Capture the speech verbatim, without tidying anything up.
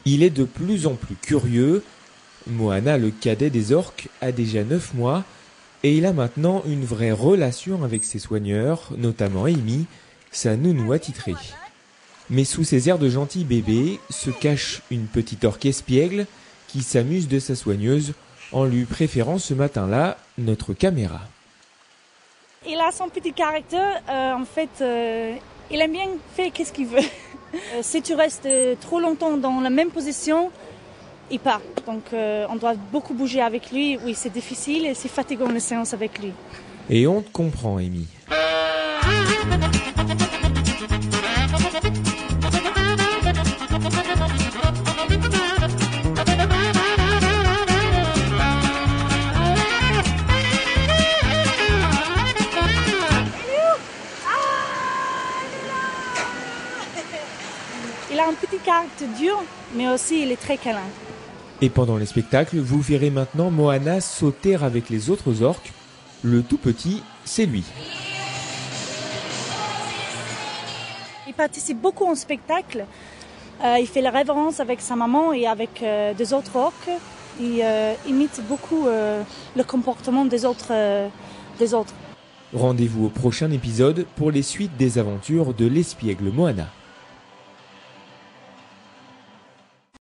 Il est de plus en plus curieux. Moana, le cadet des orques, a déjà neuf mois et il a maintenant une vraie relation avec ses soigneurs, notamment Amy, sa nounou attitrée. Mais sous ses airs de gentil bébé se cache une petite orque espiègle qui s'amuse de sa soigneuse en lui préférant ce matin-là notre caméra. Il a son petit caractère, euh, en fait, euh, il aime bien faire qu'est-ce qu'il veut. Euh, si tu restes trop longtemps dans la même position, il part. Donc euh, on doit beaucoup bouger avec lui. Oui, c'est difficile et c'est fatigant les séances avec lui. Et on te comprend, Amy. Il a un petit caractère dur, mais aussi il est très câlin. Et pendant les spectacles, vous verrez maintenant Moana sauter avec les autres orques. Le tout petit, c'est lui. Il participe beaucoup en spectacle. Euh, il fait la révérence avec sa maman et avec euh, des autres orques. Il euh, imite beaucoup euh, le comportement des autres, euh, des autres. Rendez-vous au prochain épisode pour les suites des aventures de l'espiègle Moana.